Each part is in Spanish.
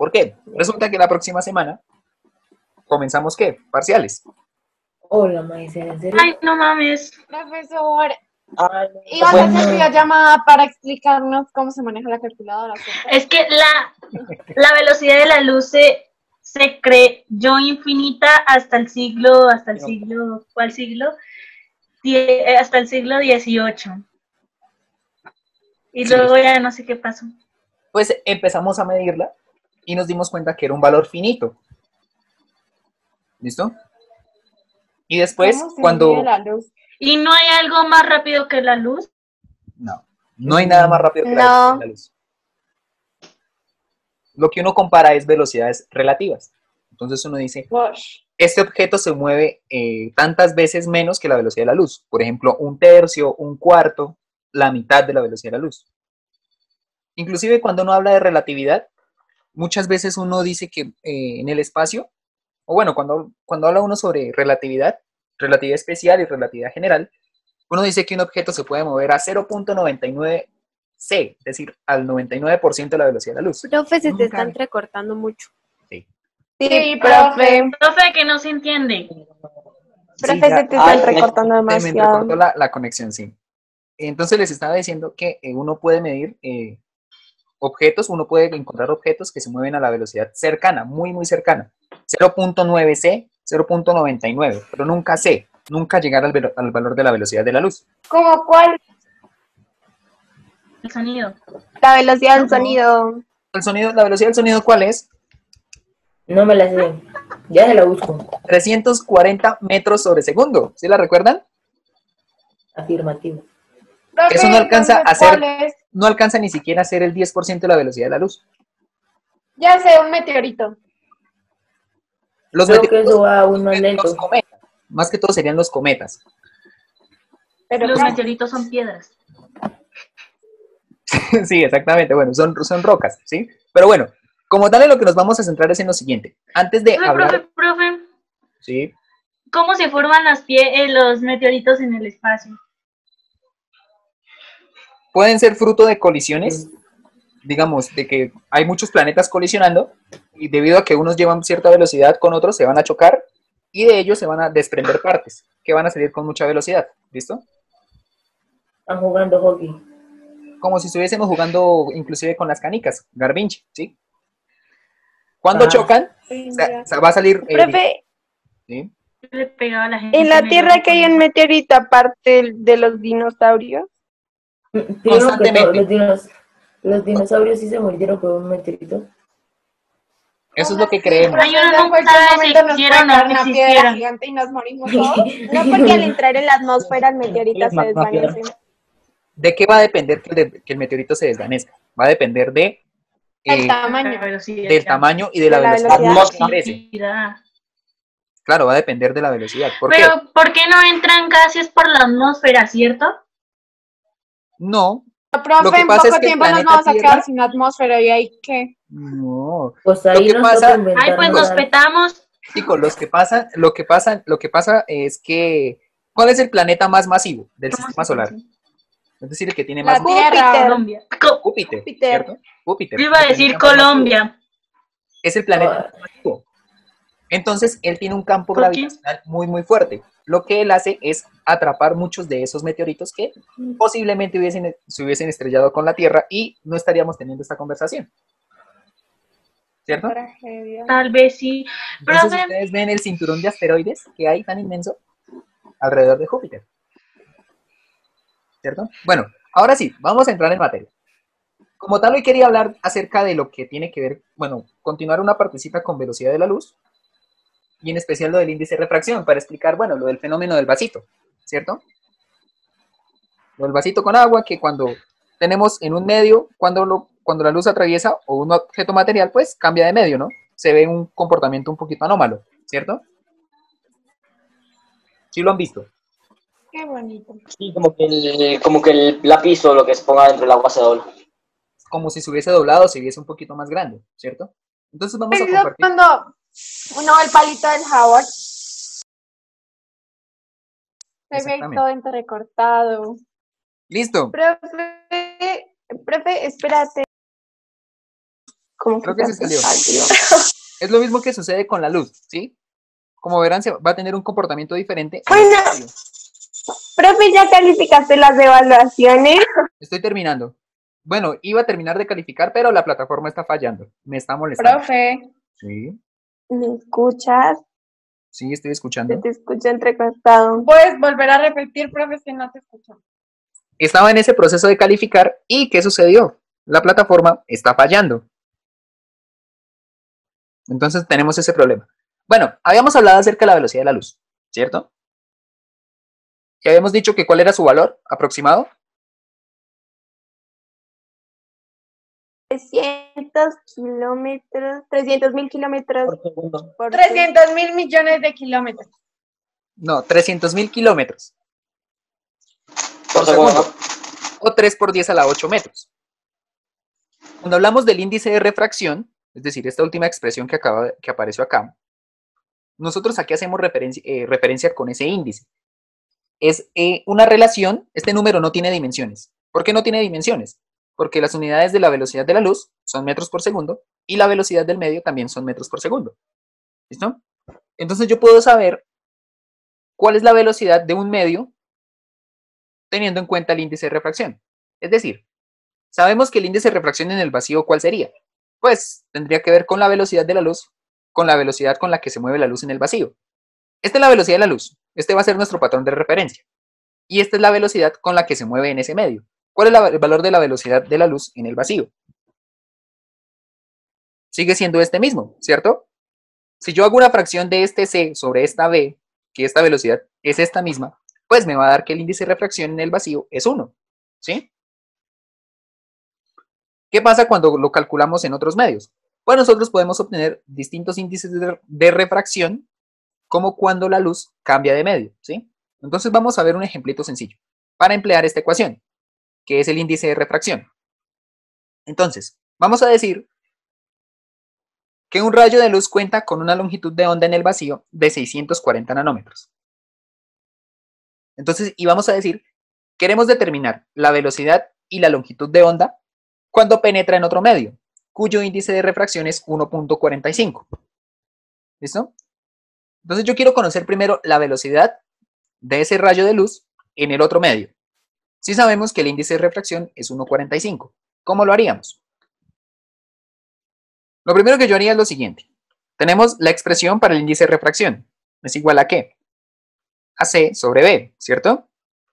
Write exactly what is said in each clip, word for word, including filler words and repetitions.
¿Por qué? Resulta que la próxima semana comenzamos, ¿qué? Parciales. Hola, maestra, ¿en serio? Ay, no mames. Profesor, Ay, iba a bueno. hacer videollamada para explicarnos cómo se maneja la calculadora, ¿cierto? Es que la, la velocidad de la luz se, se creyó infinita hasta el siglo, hasta el siglo, ¿cuál siglo? Die- hasta el siglo dieciocho. Y Sí. luego ya no sé qué pasó. Pues empezamos a medirla y nos dimos cuenta que era un valor finito. ¿Listo? Y después, ¿Cómo se cuando... mide la luz? ¿Y no hay algo más rápido que la luz? No, no hay nada más rápido que la No. velocidad de la luz. Lo que uno compara es velocidades relativas. Entonces uno dice, Wash. este objeto se mueve eh, tantas veces menos que la velocidad de la luz. Por ejemplo, un tercio, un cuarto, la mitad de la velocidad de la luz. Inclusive cuando uno habla de relatividad, muchas veces uno dice que eh, en el espacio, o bueno, cuando, cuando habla uno sobre relatividad, relatividad especial y relatividad general, uno dice que un objeto se puede mover a cero punto noventa y nueve ce, es decir, al noventa y nueve por ciento de la velocidad de la luz. Profe, se te Nunca- está entrecortando mucho. Sí. Sí, Sí, profe. Profe, que no se entiende. Profe, Sí, ya- se te Ay, están recortando se me demasiado. entrecortó la, la conexión, sí. Entonces les estaba diciendo que eh, uno puede medir eh, objetos, uno puede encontrar objetos que se mueven a la velocidad cercana, muy, muy cercana. cero punto nueve ce, cero punto noventa y nueve, pero nunca ce, nunca llegar al, velo- al valor de la velocidad de la luz. ¿Cómo cuál? El sonido. La velocidad del No. sonido. El sonido, ¿la velocidad del sonido cuál es? No me la sé. Ya se la busco. trescientos cuarenta metros sobre segundo, ¿sí la recuerdan? Afirmativo. Profe, Eso no alcanza entonces, a ser- ¿cuál es? No alcanza ni siquiera a ser el diez por ciento de la velocidad de la luz. Ya sé, un meteorito. Los Creo que meteoritos, eso va aún más los lento. cometas, más que todo serían los cometas. Pero Los casi. meteoritos son piedras. Sí, exactamente, bueno, son, son rocas, ¿sí? Pero bueno, como tal en lo que nos vamos a centrar es en lo siguiente. Antes de Profe, hablar, profe, profe, ¿sí? ¿cómo se forman las pie eh, los meteoritos en el espacio? Pueden ser fruto de colisiones, digamos, de que hay muchos planetas colisionando y debido a que unos llevan cierta velocidad con otros se van a chocar y de ellos se van a desprender partes que van a salir con mucha velocidad, ¿listo? Están jugando hockey. Como si estuviésemos jugando inclusive con las canicas, garbinche, ¿sí? Cuando Ah. chocan, o sea, o sea, va a salir... eh, Profe, ¿sí? Le pegaba a la gente. en la me Tierra lo- que hay un meteorito aparte de los dinosaurios. Primero que Constantemente. todo, los, dinos- los dinosaurios sí se murieron por un meteorito. Eso es lo que creemos. Ay, uno Profe, nunca en cualquier sabe si momento nos existieron puede o caer no una piedra existieron. gigante y nos morimos todos. No porque al entrar en la atmósfera el meteorito se desvanece. ¿De qué va a depender que el, de- que el meteorito se desvanezca? Va a depender de, El eh, tamaño. La velocidad. del tamaño y de la, De la velocidad velocidad. que crece. Velocidad. Claro, va a depender de la velocidad. ¿Por qué? Pero, ¿por qué no entran gases por la atmósfera, cierto? No, Lo Profe, que en pasa poco es que el tiempo nos planeta vamos a Tierra- quedar sin atmósfera y ahí que. no. Pues Lo ahí que nos pasa- toca Ay, inventar pues nos nada. petamos. Chicos, los que pasa, lo que pasa, lo que pasa es que ¿cuál es el planeta más masivo del ¿Cómo sistema se solar? dice? Es decir, el que tiene La más Tierra. Colombia. Co- Júpiter, Júpiter. ¿cierto? Júpiter. Yo iba a el decir planeta más masivo. Colombia. Es el planeta Ah. más masivo. Entonces, él tiene un campo ¿Por qué? gravitacional muy, muy fuerte. Lo que él hace es atrapar muchos de esos meteoritos que posiblemente hubiesen, se hubiesen estrellado con la Tierra y no estaríamos teniendo esta conversación. ¿Cierto? Tragedia. Tal vez sí. Entonces, Profe, ustedes ven el cinturón de asteroides que hay tan inmenso alrededor de Júpiter. ¿Cierto? Bueno, ahora sí, vamos a entrar en materia. Como tal, hoy quería hablar acerca de lo que tiene que ver, bueno, continuar una partecita con velocidad de la luz y en especial lo del índice de refracción para explicar, bueno, lo del fenómeno del vasito, ¿cierto? Lo del vasito con agua que cuando tenemos en un medio, cuando, lo, cuando la luz atraviesa o un objeto material, pues cambia de medio, ¿no? Se ve un comportamiento un poquito anómalo, ¿cierto? Sí lo han visto. Qué bonito. Sí, como que el, como que el lápiz o lo que se ponga dentro del agua se dobla. Como si se hubiese doblado, se viese un poquito más grande, ¿cierto? Entonces vamos a Pero compartir. cuando uno ve el palito del jabón, se ve Exactamente. todo entrecortado. Listo. Profe, profe, espérate. Como Creo que se se salió. salió. Es lo mismo que sucede con la luz, ¿sí? Como verán, se va a tener un comportamiento diferente. en Bueno. este medio. Profe, ¿ya calificaste las evaluaciones? Estoy terminando. Bueno, iba a terminar de calificar, pero la plataforma está fallando. Me está molestando. Profe, Sí, ¿Me escuchas? sí, estoy Se escuchando. te escucha entrecortado. ¿puedes volver a repetir, profe, que no te escucho? Estaba en ese proceso de calificar y ¿qué sucedió? La plataforma está fallando. Entonces tenemos ese problema. Bueno, habíamos hablado acerca de la velocidad de la luz, ¿cierto? Y habíamos dicho que cuál era su valor aproximado. trescientos kilómetros, trescientos mil kilómetros Por segundo. por trescientos mil millones de kilómetros. No, trescientos mil kilómetros Por segundo. o tres por diez a la ocho metros. Cuando hablamos del índice de refracción, es decir, esta última expresión que, acaba, que apareció acá, nosotros aquí hacemos referencia, eh, referencia con ese índice. Es eh, una relación, este número no tiene dimensiones. ¿Por qué no tiene dimensiones? Porque las unidades de la velocidad de la luz son metros por segundo y la velocidad del medio también son metros por segundo. ¿Listo? Entonces yo puedo saber cuál es la velocidad de un medio teniendo en cuenta el índice de refracción. Es decir, sabemos que el índice de refracción en el vacío, ¿cuál sería? Pues tendría que ver con la velocidad de la luz, con la velocidad con la que se mueve la luz en el vacío. Esta es la velocidad de la luz. Este va a ser nuestro patrón de referencia. Y esta es la velocidad con la que se mueve en ese medio. ¿Cuál es la, el valor de la velocidad de la luz en el vacío? Sigue siendo este mismo, ¿cierto? Si yo hago una fracción de este C sobre esta B, que esta velocidad es esta misma, pues me va a dar que el índice de refracción en el vacío es uno, ¿sí? ¿Qué pasa cuando lo calculamos en otros medios? Pues nosotros podemos obtener distintos índices de, de refracción como cuando la luz cambia de medio, ¿sí? Entonces vamos a ver un ejemplito sencillo para emplear esta ecuación, que es el índice de refracción. Entonces, vamos a decir que un rayo de luz cuenta con una longitud de onda en el vacío de seiscientos cuarenta nanómetros. Entonces, y vamos a decir, queremos determinar la velocidad y la longitud de onda cuando penetra en otro medio, cuyo índice de refracción es uno punto cuarenta y cinco. ¿Listo? Entonces yo quiero conocer primero la velocidad de ese rayo de luz en el otro medio. Si sabemos que el índice de refracción es uno punto cuarenta y cinco, ¿cómo lo haríamos? Lo primero que yo haría es lo siguiente. Tenemos la expresión para el índice de refracción. ¿Es igual a qué? A C sobre B, ¿cierto?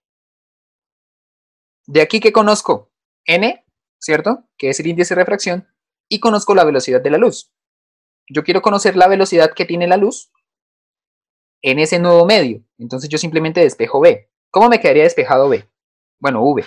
De aquí que conozco N, ¿cierto? Que es el índice de refracción, y conozco la velocidad de la luz. Yo quiero conocer la velocidad que tiene la luz en ese nuevo medio. Entonces yo simplemente despejo B. ¿Cómo me quedaría despejado B? Bueno, V.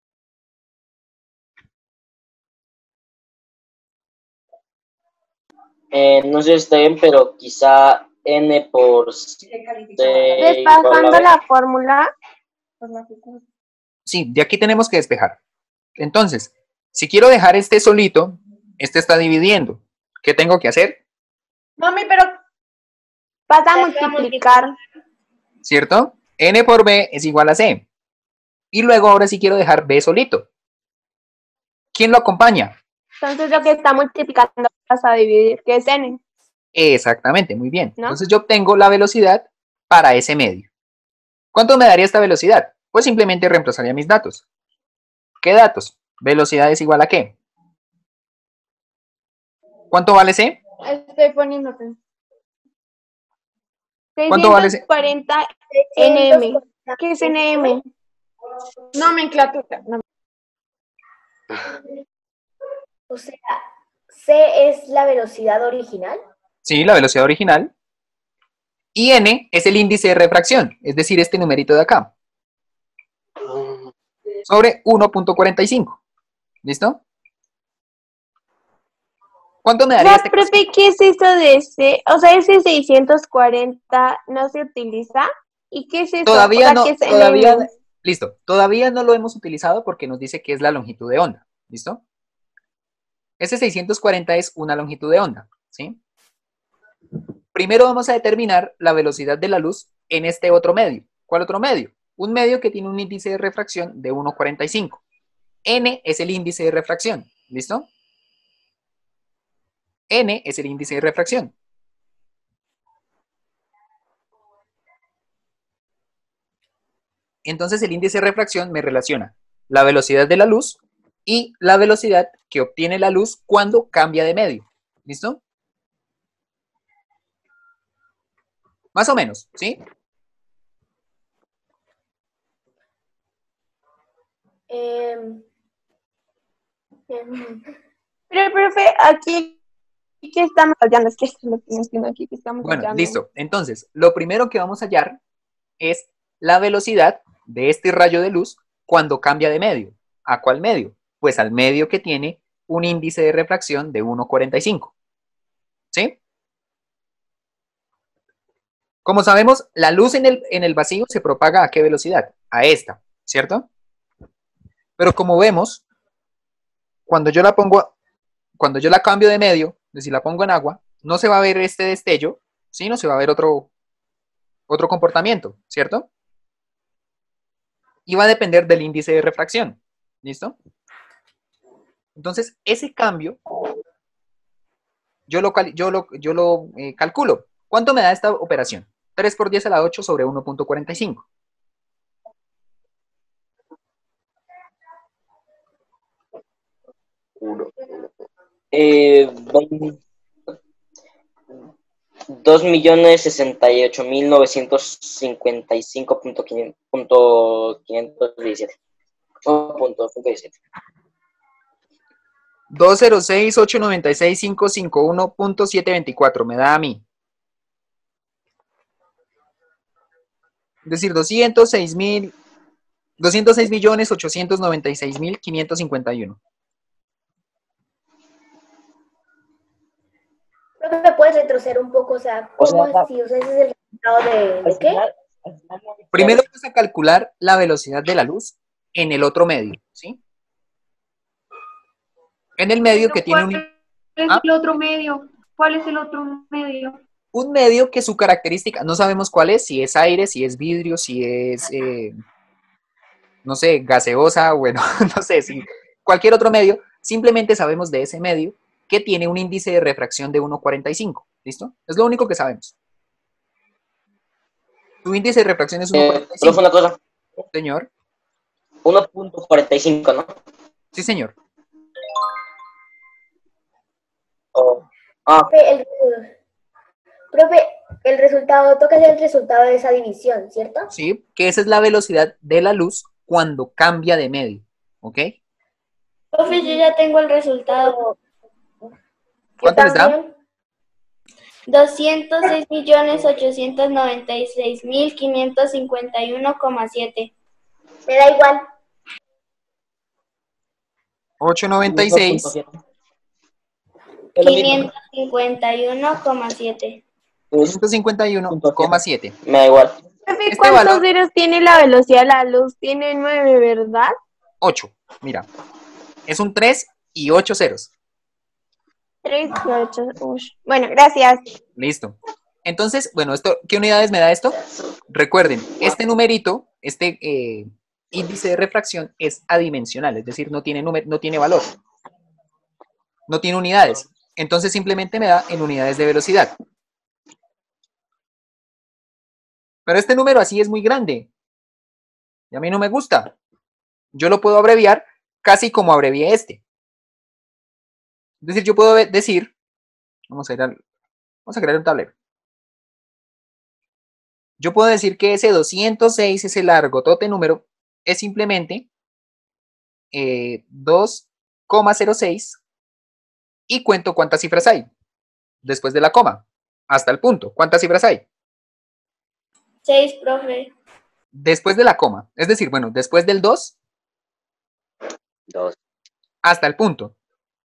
Eh, no sé si está bien, pero quizá N por C igual Despejando a B. la fórmula, Sí, de aquí tenemos que despejar. Entonces, si quiero dejar este solito, este está dividiendo. ¿Qué tengo que hacer? Mami, pero vas a multiplicar. ¿Cierto? N por B es igual a C. Y luego ahora sí quiero dejar B solito. ¿Quién lo acompaña? Entonces lo que está multiplicando vas a dividir, que es n. Exactamente, muy bien. ¿No? Entonces yo obtengo la velocidad para ese medio. ¿Cuánto me daría esta velocidad? Pues simplemente reemplazaría mis datos. ¿Qué datos? Velocidad es igual a ¿qué? ¿Cuánto vale C? estoy poniéndote. ¿Cuánto vale C? seiscientos cuarenta N M. ¿Qué es N M? Nomenclatura. No. O sea, C es la velocidad original. Sí, la velocidad original. Y N es el índice de refracción, es decir, este numerito de acá. Sobre uno punto cuarenta y cinco. ¿Listo? ¿Cuánto me daría Ya, este? profe, ¿qué es eso de ese? O sea, ese seiscientos cuarenta no se utiliza. ¿Y qué es eso? Todavía O sea, no, ¿qué es todavía, N M? listo, todavía no lo hemos utilizado porque nos dice que es la longitud de onda, ¿listo? Ese seiscientos cuarenta es una longitud de onda, ¿sí? Primero vamos a determinar la velocidad de la luz en este otro medio. ¿Cuál otro medio? Un medio que tiene un índice de refracción de uno punto cuarenta y cinco. N es el índice de refracción, ¿listo? N es el índice de refracción. Entonces el índice de refracción me relaciona la velocidad de la luz y la velocidad que obtiene la luz cuando cambia de medio. ¿Listo? Más o menos, ¿sí? Em, em, Pero, profe, aquí, ¿qué estamos hallando? Es que esto es lo que no entiendo aquí, que estamos Bueno, hallando. listo. Entonces, lo primero que vamos a hallar es la velocidad de este rayo de luz cuando cambia de medio. ¿A cuál medio? Pues al medio que tiene un índice de refracción de uno cuarenta y cinco. ¿Sí? Como sabemos, la luz en el, en el vacío se propaga ¿a qué velocidad? A esta, ¿cierto? Pero como vemos, cuando yo la pongo, cuando yo la cambio de medio, es decir, la pongo en agua, no se va a ver este destello, ¿sí? No se va a ver otro, otro comportamiento, ¿cierto? Y va a depender del índice de refracción, ¿listo? Entonces, ese cambio, yo lo, yo lo, yo lo eh, calculo. ¿Cuánto me da esta operación? tres por diez a la ocho sobre uno punto cuarenta y cinco. Eh, dos millones sesenta y ocho mil novecientos cincuenta y cinco punto quinientos diecisiete. dos cero seis ocho nueve seis cinco cinco uno punto setecientos veinticuatro me da a mí. Es decir, doscientos seis mil, doscientos seis millones ochocientos noventa y seis mil quinientos cincuenta y uno. Creo que puedes retroceder un poco, o sea, O ¿cómo sea, así? O sea, ese es el resultado de, ¿de qué? Primero vamos a calcular la velocidad de la luz en el otro medio, ¿sí? En el medio que tiene un, ¿Cuál es ¿ah? el otro medio? ¿Cuál es el otro medio? un medio que su característica, no sabemos cuál es, si es aire, si es vidrio, si es, eh, no sé, gaseosa, bueno, no sé, si cualquier otro medio, simplemente sabemos de ese medio que tiene un índice de refracción de uno cuarenta y cinco, ¿listo? Es lo único que sabemos. Tu índice de refracción es Eh, uno cuarenta y solo cinco, fue una cosa, señor. uno punto cuarenta y cinco, ¿no? Sí, señor. Oh. Ah, Profe, el, profe, el resultado, toca hacer el resultado de esa división, ¿cierto? Sí, que esa es la velocidad de la luz cuando cambia de medio, ¿ok? Profe, yo ya tengo el resultado. Yo ¿Cuánto les da? también. doscientos seis millones ochocientos noventa y seis mil quinientos cincuenta y uno coma siete. Me da igual. ochocientos noventa y seis. Es lo mismo. quinientos cincuenta y uno coma siete. quinientos cincuenta y uno coma siete. Me da igual. Profe, Este ¿cuántos valor- ceros tiene la velocidad de la luz? Tiene nueve, ¿verdad? ocho, mira. Es un tres y ocho ceros. Tres y ocho. Ush. Bueno, gracias. Listo. Entonces, bueno, esto, ¿qué unidades me da esto? Recuerden, este numerito, este eh, índice de refracción es adimensional, es decir, no tiene, numer- no tiene valor. No tiene unidades. Entonces simplemente me da en unidades de velocidad. Pero este número así es muy grande. Y a mí no me gusta. Yo lo puedo abreviar casi como abrevié este. Es decir, yo puedo decir, vamos a ir al, vamos a crear un tablero. Yo puedo decir que ese doscientos seis, ese largotote número, es simplemente eh, dos coma cero seis y cuento cuántas cifras hay después de la coma, hasta el punto. ¿Cuántas cifras hay? Seis, profe. Después de la coma, es decir, bueno, después del dos Dos. hasta el punto.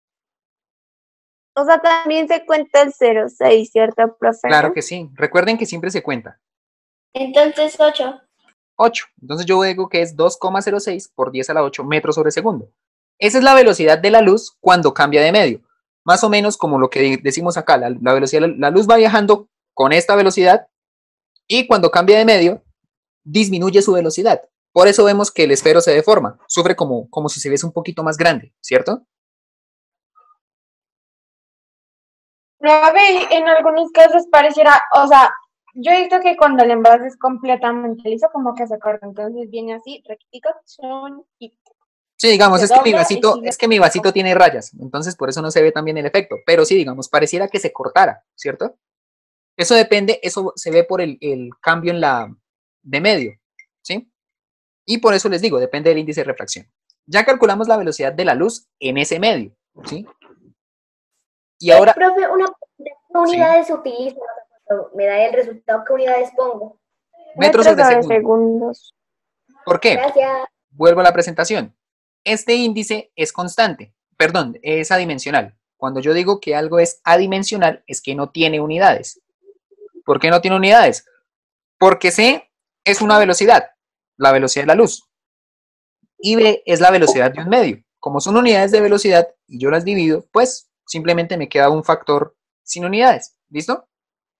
O sea, también se cuenta el cero seis, ¿cierto, profe? Claro que sí. Recuerden que siempre se cuenta. Entonces, ocho. ocho. Entonces yo digo que es dos coma cero seis por diez a la ocho metros sobre segundo. Esa es la velocidad de la luz cuando cambia de medio. Más o menos como lo que decimos acá, la, la velocidad, la luz va viajando con esta velocidad y cuando cambia de medio, disminuye su velocidad. Por eso vemos que el esfero se deforma, sufre como, como si se viese un poquito más grande, ¿cierto? No, a ver, en algunos casos pareciera, o sea, yo he visto que cuando el envase es completamente liso, como que se corta, entonces viene así, rectifica, son, y Sí, digamos, se es que mi dobla y vasito, sigue. es que mi vasito tiene rayas, entonces por eso no se ve tan bien el efecto. Pero sí, digamos, pareciera que se cortara, ¿cierto? Eso depende, eso se ve por el, el cambio en la de medio, ¿sí? Y por eso les digo, depende del índice de refracción. Ya calculamos la velocidad de la luz en ese medio, ¿sí? Y Eh, ahora, profe, una pregunta, ¿qué sí, unidades utilizo? Cuando me da el resultado, ¿qué unidades pongo? metros Metros sobre sobre segundo. segundos. ¿Por qué? Gracias. Vuelvo a la presentación. Este índice es constante, perdón, es adimensional. Cuando yo digo que algo es adimensional, es que no tiene unidades. ¿Por qué no tiene unidades? Porque C es una velocidad, la velocidad de la luz, y B es la velocidad de un medio. Como son unidades de velocidad y yo las divido, pues simplemente me queda un factor sin unidades. ¿Listo?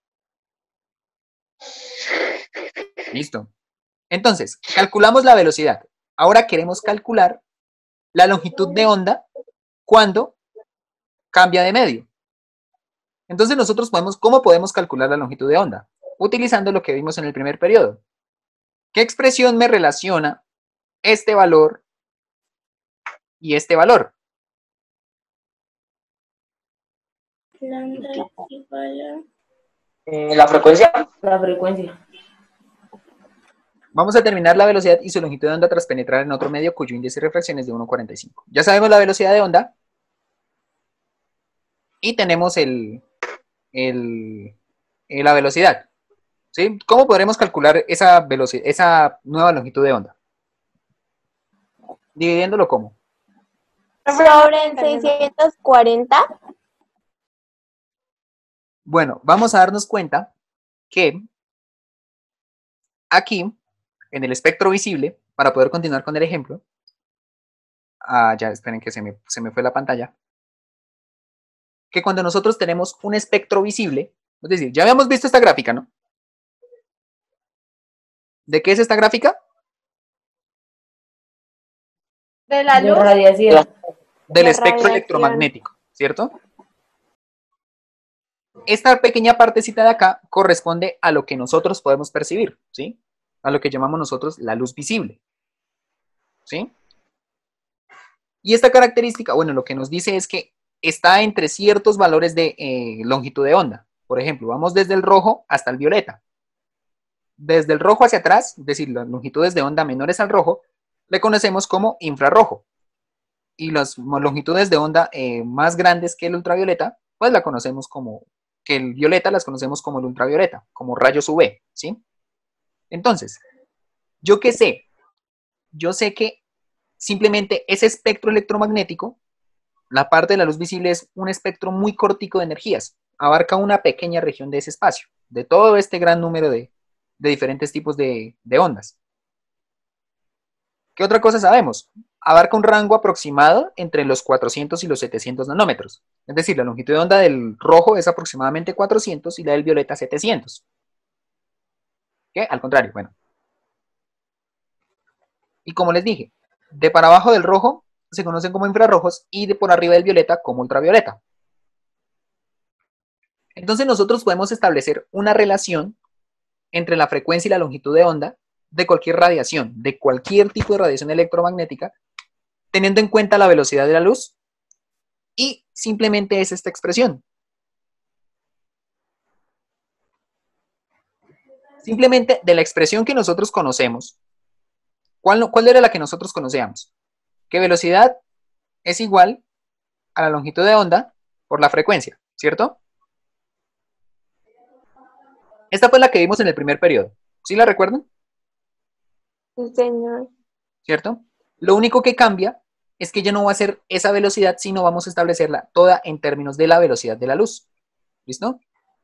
Listo. Entonces, calculamos la velocidad. Ahora queremos calcular la longitud de onda cuando cambia de medio. Entonces nosotros podemos, ¿cómo podemos calcular la longitud de onda? Utilizando lo que vimos en el primer periodo. ¿Qué expresión me relaciona este valor y este valor? Lambda igual a... Eh, La frecuencia. La frecuencia. Vamos a determinar la velocidad y su longitud de onda tras penetrar en otro medio cuyo índice de refracción es de uno coma cuarenta y cinco. Ya sabemos la velocidad de onda y tenemos el, el, eh, la velocidad. ¿Sí? ¿Cómo podremos calcular esa velocidad, esa nueva longitud de onda? Dividiéndolo ¿cómo? Sobre seiscientos cuarenta. Bueno, vamos a darnos cuenta que aquí, en el espectro visible, para poder continuar con el ejemplo, ah, ya esperen que se me, se me fue la pantalla, que cuando nosotros tenemos un espectro visible, es decir, ya habíamos visto esta gráfica, ¿no? ¿De qué es esta gráfica? De la De luz. radiación. Del La espectro radiación. electromagnético, ¿cierto? Esta pequeña partecita de acá corresponde a lo que nosotros podemos percibir, ¿sí? A lo que llamamos nosotros la luz visible, ¿sí? Y esta característica, bueno, lo que nos dice es que está entre ciertos valores de eh, longitud de onda. Por ejemplo, vamos desde el rojo hasta el violeta. Desde el rojo hacia atrás, es decir, las longitudes de onda menores al rojo, le conocemos como infrarrojo. Y las longitudes de onda eh, más grandes que el ultravioleta, pues la conocemos como, que el violeta las conocemos como el ultravioleta, como rayos U V, ¿sí? Entonces, ¿yo qué sé? Yo sé que simplemente ese espectro electromagnético, la parte de la luz visible es un espectro muy cortico de energías, abarca una pequeña región de ese espacio, de todo este gran número de, de diferentes tipos de, de ondas. ¿Qué otra cosa sabemos? Abarca un rango aproximado entre los cuatrocientos y los setecientos nanómetros. Es decir, la longitud de onda del rojo es aproximadamente cuatrocientos y la del violeta setecientos. ¿Qué? Al contrario, bueno. Y como les dije, de para abajo del rojo se conocen como infrarrojos y de por arriba del violeta como ultravioleta. Entonces nosotros podemos establecer una relación entre la frecuencia y la longitud de onda de cualquier radiación, de cualquier tipo de radiación electromagnética, teniendo en cuenta la velocidad de la luz, y simplemente es esta expresión. Simplemente de la expresión que nosotros conocemos, ¿cuál, cuál era la que nosotros conocíamos? Que velocidad es igual a la longitud de onda por la frecuencia, ¿cierto? Esta fue la que vimos en el primer periodo. ¿Sí la recuerdan? Sí, señor. ¿Cierto? Lo único que cambia es que ya no va a ser esa velocidad, sino vamos a establecerla toda en términos de la velocidad de la luz. ¿Listo?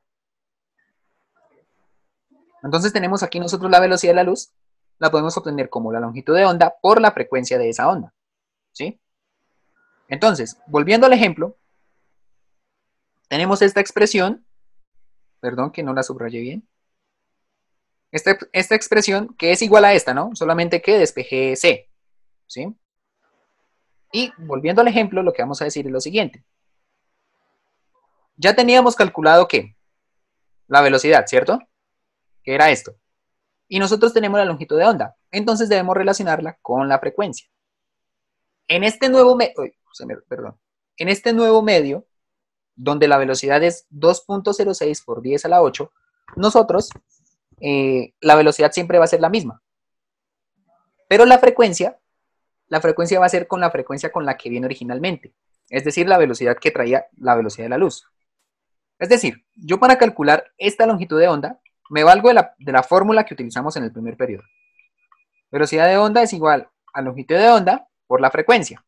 Entonces tenemos aquí nosotros la velocidad de la luz, la podemos obtener como la longitud de onda por la frecuencia de esa onda. ¿Sí? Entonces, volviendo al ejemplo, tenemos esta expresión, perdón que no la subrayé bien, esta, esta expresión que es igual a esta, ¿no? Solamente que despejé C. ¿Sí? Y volviendo al ejemplo, lo que vamos a decir es lo siguiente. Ya teníamos calculado que la velocidad, ¿cierto? Que era esto. Y nosotros tenemos la longitud de onda. Entonces debemos relacionarla con la frecuencia. En este nuevo medio, perdón, en este nuevo medio, donde la velocidad es dos punto cero seis por diez a la ocho, nosotros, eh, la velocidad siempre va a ser la misma. Pero la frecuencia, la frecuencia va a ser con la frecuencia con la que viene originalmente. Es decir, la velocidad que traía la velocidad de la luz. Es decir, yo para calcular esta longitud de onda, me valgo de la, de la fórmula que utilizamos en el primer periodo. Velocidad de onda es igual a longitud de onda por la frecuencia.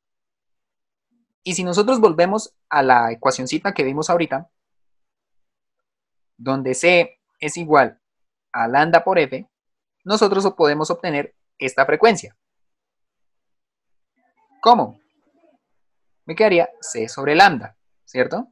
Y si nosotros volvemos a la ecuacioncita que vimos ahorita, donde C es igual a lambda por F, nosotros podemos obtener esta frecuencia. ¿Cómo? Me quedaría C sobre lambda, ¿cierto?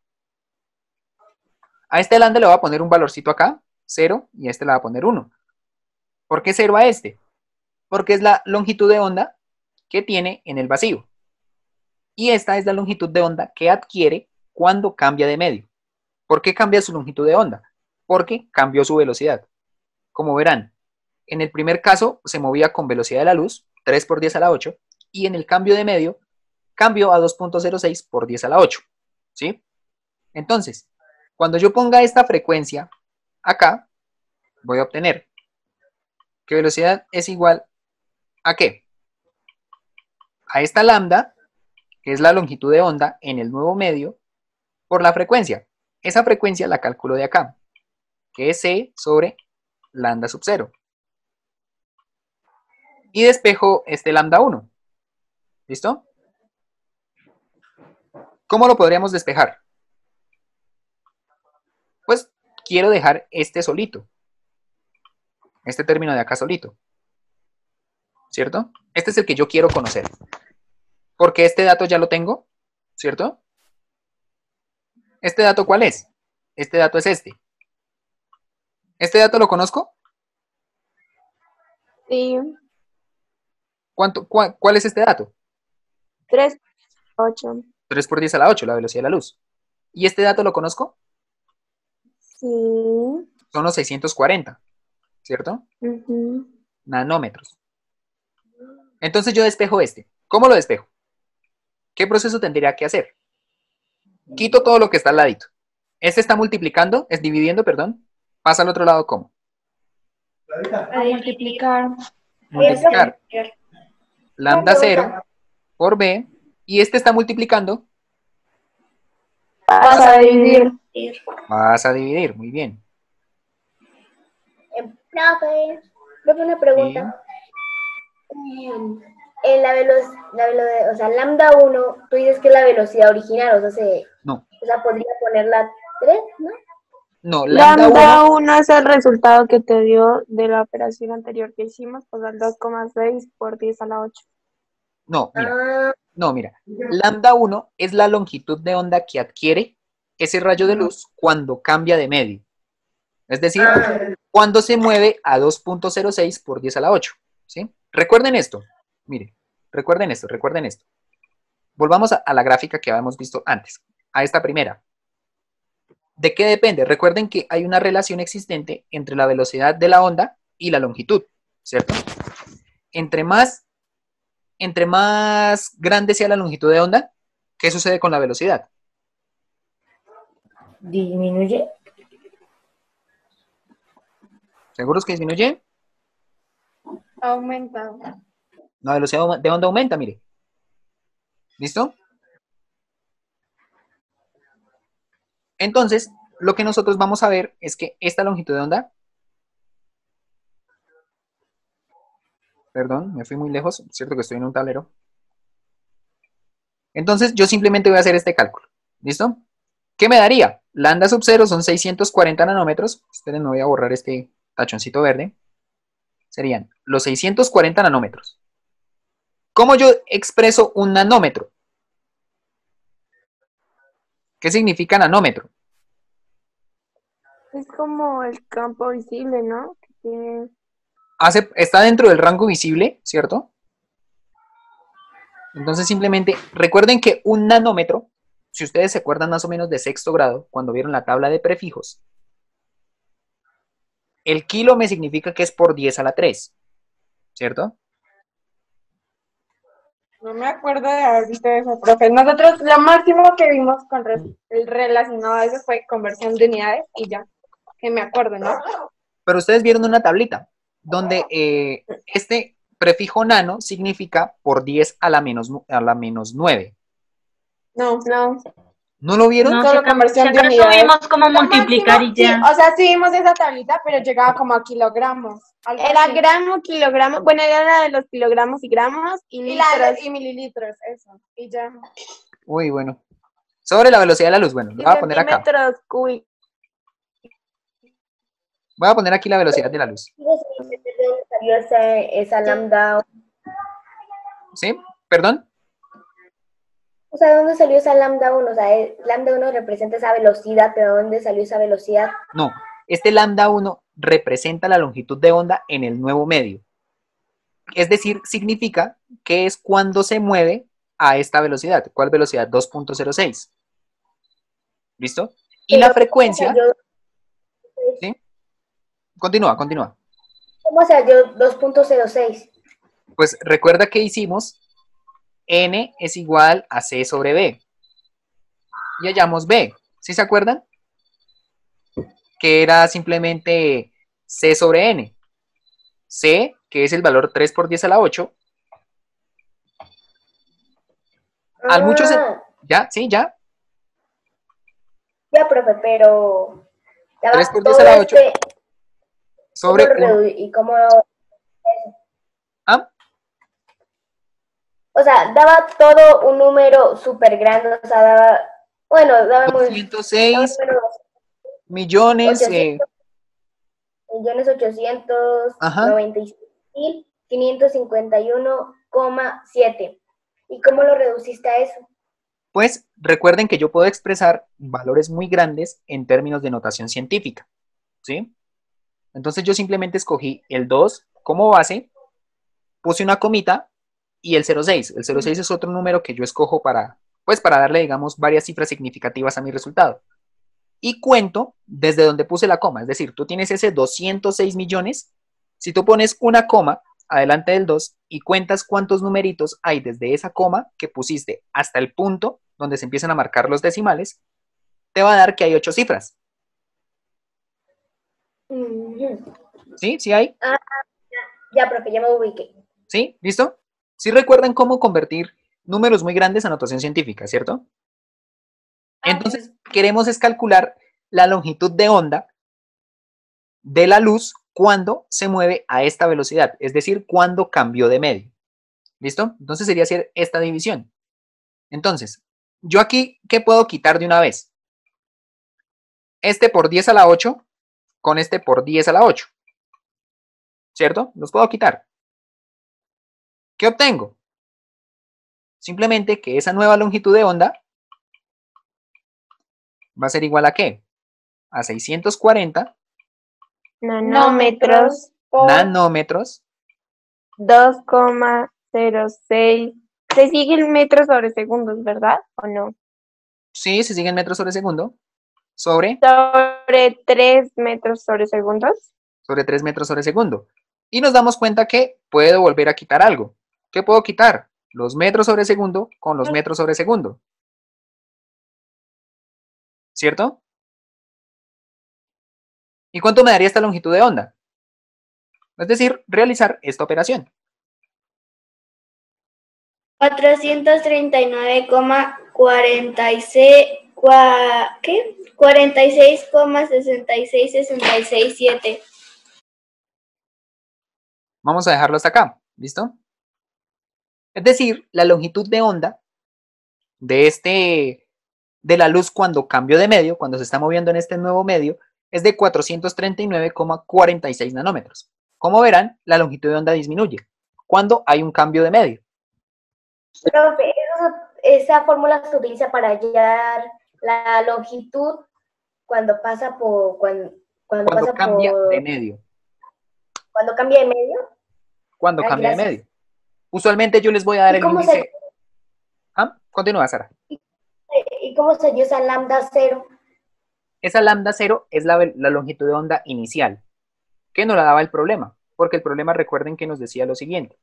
A este lambda le voy a poner un valorcito acá, cero, y a este le voy a poner uno. ¿Por qué cero a este? Porque es la longitud de onda que tiene en el vacío. Y esta es la longitud de onda que adquiere cuando cambia de medio. ¿Por qué cambia su longitud de onda? Porque cambió su velocidad. Como verán, en el primer caso se movía con velocidad de la luz, tres por diez a la ocho, y en el cambio de medio cambió a dos punto cero seis por diez a la ocho. ¿Sí? Entonces, cuando yo ponga esta frecuencia acá, voy a obtener que velocidad es igual a ¿qué? A esta lambda, que es la longitud de onda en el nuevo medio, por la frecuencia. Esa frecuencia la calculo de acá, que es C sobre lambda sub cero. Y despejo este lambda uno. ¿Listo? ¿Cómo lo podríamos despejar? Pues quiero dejar este solito. Este término de acá solito. ¿Cierto? Este es el que yo quiero conocer. Porque este dato ya lo tengo, ¿cierto? ¿Este dato cuál es? Este dato es este. ¿Este dato lo conozco? Sí. ¿Cuánto, cuál, ¿Cuál es este dato? tres, ocho. tres por diez a la ocho, la velocidad de la luz. ¿Y este dato lo conozco? Sí. Son los seiscientos cuarenta, ¿cierto? Ujú. Nanómetros. Entonces yo despejo este. ¿Cómo lo despejo? ¿Qué proceso tendría que hacer? Quito todo lo que está al ladito. Este está multiplicando, es dividiendo, perdón. Pasa al otro lado, ¿cómo? A multiplicar. Multiplicar. Lambda cero por B. Y este está multiplicando. Vas a dividir. Vas a dividir, muy bien. Eh, profe, profe, una pregunta. Eh, en la velocidad, la velo- o sea, lambda uno, tú dices que es la velocidad original, o sea, se, No, o sea, podría ponerla tres, ¿no? no, lambda Lambda uno. uno es el resultado que te dio de la operación anterior que hicimos, pues al dos coma seis por diez a la ocho. No, mira. Ah, No, mira. Lambda uno es la longitud de onda que adquiere ese rayo de luz cuando cambia de medio. Es decir, ah, cuando se mueve a dos punto cero seis por diez a la ocho. ¿Sí? Recuerden esto. Mire, recuerden esto, recuerden esto. Volvamos a, a la gráfica que habíamos visto antes, a esta primera. ¿De qué depende? Recuerden que hay una relación existente entre la velocidad de la onda y la longitud, ¿cierto? Entre más, entre más grande sea la longitud de onda, ¿qué sucede con la velocidad? disminuye. ¿Seguros que disminuye? Aumenta. La velocidad de onda aumenta, mire. ¿Listo? Entonces, lo que nosotros vamos a ver es que esta longitud de onda, perdón, me fui muy lejos, es cierto que estoy en un tablero. Entonces, yo simplemente voy a hacer este cálculo. ¿Listo? ¿Qué me daría? Lambda sub cero son seiscientos cuarenta nanómetros. Esperen, no voy a borrar este tachoncito verde. Serían los seiscientos cuarenta nanómetros. ¿Cómo yo expreso un nanómetro? ¿Qué significa nanómetro? Es como el campo visible, ¿no? Que tiene- Hace, está dentro del rango visible, ¿cierto? Entonces simplemente recuerden que un nanómetro si ustedes se acuerdan más o menos de sexto grado, cuando vieron la tabla de prefijos, el kilo me significa que es por diez a la tres, ¿cierto? No me acuerdo de haber visto eso, profe. Nosotros lo máximo que vimos con re- el relacionado a eso fue conversión de unidades y ya, que me acuerdo, ¿no? Pero ustedes vieron una tablita donde eh, este prefijo nano significa por diez a la menos, nu- a la menos nueve. No, no. ¿No lo vieron? No, Solo si, acá- conversión si de acaso unidades. vimos cómo Lo multiplicar máximo, y ya. Sí, o sea, sí vimos esa tablita, pero llegaba como a kilogramos. algo Era así. gramo, kilogramo, bueno, era la de los kilogramos y gramos y Y, la, litros. y mililitros, eso. Y ya. Uy, bueno. Sobre la velocidad de la luz, bueno, lo Y voy a poner acá. centímetros cúbicos. Voy a poner aquí la velocidad de la luz. ¿De dónde salió esa, esa lambda? ¿Sí? ¿Perdón? O sea, ¿de dónde salió esa lambda uno? O sea, el lambda uno representa esa velocidad, pero ¿de dónde salió esa velocidad? No. Este lambda uno representa la longitud de onda en el nuevo medio. Es decir, significa que es cuando se mueve a esta velocidad. ¿Cuál velocidad? dos punto cero seis. ¿Listo? Y la Pero, frecuencia... ¿cómo salió, ¿Sí? Continúa, continúa. cómo salió dos punto cero seis? Pues recuerda que hicimos n es igual a c sobre b. Y hallamos b. ¿Sí se acuerdan? Que era simplemente c sobre n. C, que es el valor tres por diez a la ocho. Al mucho se... Ah, ¿Ya? ¿Sí? ¿Ya? ya, profe, pero daba tres por diez todo a la ocho este, sobre ¿cómo lo uno. redu- y cómo, ¿Ah? o sea, daba todo un número súper grande, o sea, daba, bueno, daba muy, doscientos daba un seis número millones. eh, ochocientos millones ochocientos Ajá. noventa y seis mil quinientos cincuenta y uno coma siete. ¿Y cómo lo reduciste a eso? Pues recuerden que yo puedo expresar valores muy grandes en términos de notación científica. ¿Sí? Entonces yo simplemente escogí el dos como base, puse una comita y el cero coma seis. El cero coma seis es otro número que yo escojo para, pues para darle, digamos, varias cifras significativas a mi resultado. Y cuento desde donde puse la coma. Es decir, tú tienes ese doscientos seis millones. Si tú pones una coma adelante del dos y cuentas cuántos numeritos hay desde esa coma que pusiste hasta el punto donde se empiezan a marcar los decimales, te va a dar que hay ocho cifras. Ujú. ¿Sí? ¿Sí hay? Ah, ya, profe, ya me ubiqué. ¿Sí? ¿Listo? ¿Sí recuerdan cómo convertir números muy grandes a notación científica, cierto? Entonces, queremos es calcular la longitud de onda de la luz cuando se mueve a esta velocidad, es decir, cuando cambió de medio. ¿Listo? Entonces sería hacer esta división. Entonces, yo aquí, ¿qué puedo quitar de una vez? Este por diez a la ocho con este por diez a la ocho. ¿Cierto? Los puedo quitar. ¿Qué obtengo? Simplemente que esa nueva longitud de onda va a ser igual a ¿qué? A seiscientos cuarenta Nanómetros, por nanómetros. dos coma cero seis. Se siguen metros sobre segundos, ¿verdad? ¿O no? Sí, se siguen metros sobre segundo. Sobre, Sobre tres metros sobre segundos. sobre tres metros sobre segundo. Y nos damos cuenta que puedo volver a quitar algo. ¿Qué puedo quitar? Los metros sobre segundo con los metros sobre segundo. ¿Cierto? ¿Y cuánto me daría esta longitud de onda? Es decir, realizar esta operación. cuatrocientos treinta y nueve coma cuarenta y seis, cua- ¿qué? cuarenta y seis coma sesenta y seis sesenta y seis siete. Vamos a dejarlo hasta acá. ¿Listo? Es decir, la longitud de onda de, este, de la luz cuando cambió de medio, cuando se está moviendo en este nuevo medio, es de cuatrocientos treinta y nueve coma cuarenta y seis nanómetros. Como verán, la longitud de onda disminuye cuando hay un cambio de medio. Profe, eso- esa fórmula se utiliza para hallar la longitud cuando pasa por, cuando, cuando, Cuando pasa cambia por, de medio. cuando cambia de medio. Cuando Ah, cambia de gracias. medio. Usualmente yo les voy a dar ¿Y el cómo índice. se, ¿Ah? Continúa, Sara. y ¿Y cómo se dio esa lambda cero? Esa lambda cero es la, la longitud de onda inicial, que no la daba el problema, porque el problema, recuerden que nos decía lo siguiente.